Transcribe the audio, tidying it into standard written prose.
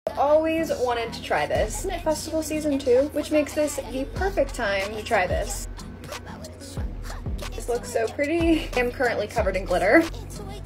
Always wanted to try this. Isn't it festival season too? Which makes this the perfect time to try this. This looks so pretty. I'm currently covered in glitter.